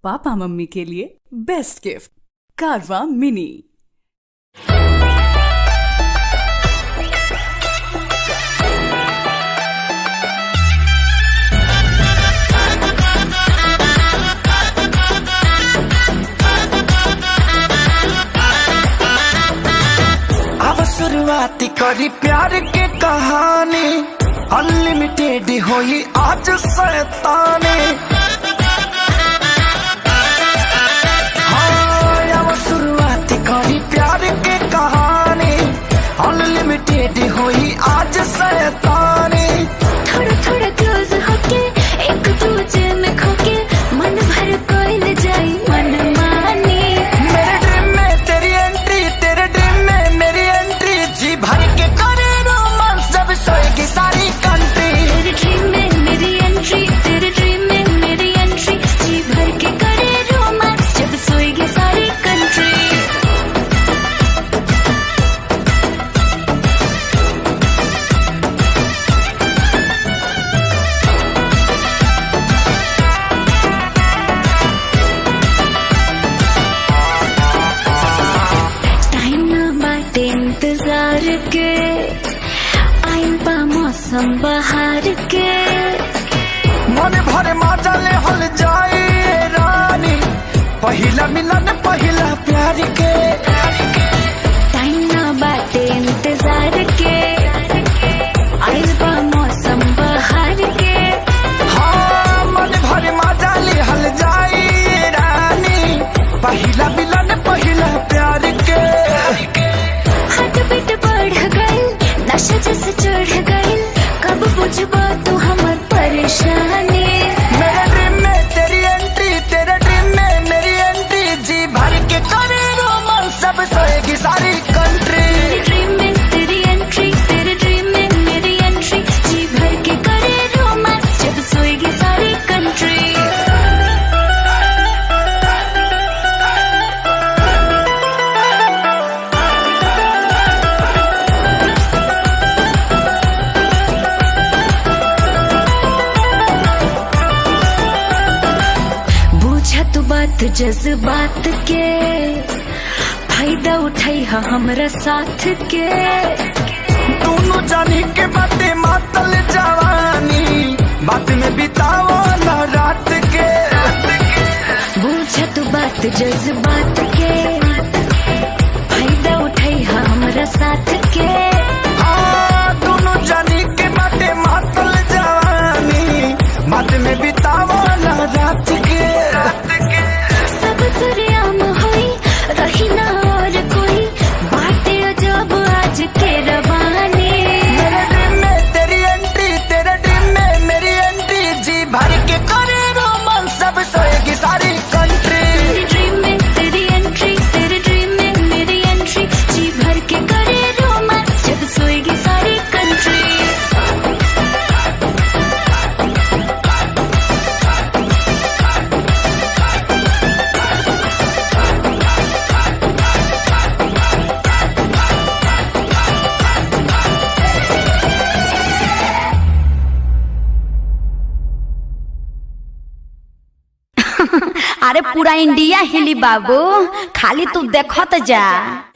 Papa mummy के लिए best gift कारवा मिनी। शुरुआती करी प्यार के कहानी अनलिमिटेड होई आज शैतानी। हाँ शुरुआती करी प्यार के कहानी अनलिमिटेड होई आज शैतानी। थोड़ा थोड़ा क्लोज होके एक दूजे में खोके मन भर कोई जाई मन मानी। मेरे ड्रीम में तेरी एंट्री, तेरे ड्रीम में मेरी एंट्री, जी भर के करे रोमांस जब सोएगी सारी कंट्री। तेरे ड्रीम में मेरी एंट्री, तेरे ड्रीम में मेरी एंट्री, जी भर के करे रोमांस जब सोएगी सारी कंट्री। इंतजार के आइल बा मौसम बहार के, मन भरे मजा ले हल जाए रानी, पहिला मिलन पहिला प्यार के। टाइम ना बाटे इंतजार के आइल बा मौसम बहार के। हाँ मन भरे मजा ले हल जाए रानी, पहिला मिलन पहिला प्यार के। हाथ बीट बढ़ गई नशा जैसे चढ़ गई, कब बुझबा तू हमर परेशानी। मेरे ड्रीम में तेरी एंट्री, तेरे ड्रीम में मेरी एंट्री, जी भर के करे रोमांस सब सोएगी सारी कंट्री। तेरे ड्रीम में तेरी एंट्री, तेरे ड्रीम में मेरी एंट्री, जी भर के करे रोमांस जब सोएगी सारी कंट्री। तू बात जज्बात के फायदा उठाई हा हमरा साथ के। दोनों जानी के बातें मातल जवानी, बात में बिताओ ना रात के। बुझ तू बात जज्बात के फायदा उठाई हा हमरा साथ के। हाँ दोनों जानी के बातें मातल जवानी, बात में बिताओ ना रात के। सब दुनियाम होई रही ना और कोई बातें जब आज के रवानी। मेरे ड्रीम में तेरी एंट्री, तेरे ड्रीम में मेरी एंट्री, जी भर के करे रोमांस सब सोएगी सारी कंट्री। तेरे ड्रीम में तेरी एंट्री, तेरे ड्रीम में मेरी एंट्री, जी भर के करे रोमांस जब सोएगी सारी कंट्री। अरे पूरा इंडिया हिली बाबू, खाली तू देखत जा।